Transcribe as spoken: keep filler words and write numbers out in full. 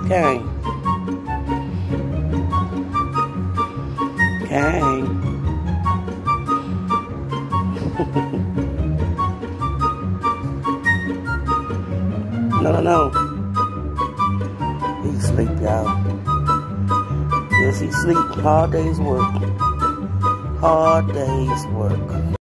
Kang. Kang. No, no, no. He's asleep, y'all. Yes, he's asleep. Hard day's work. Hard day's work.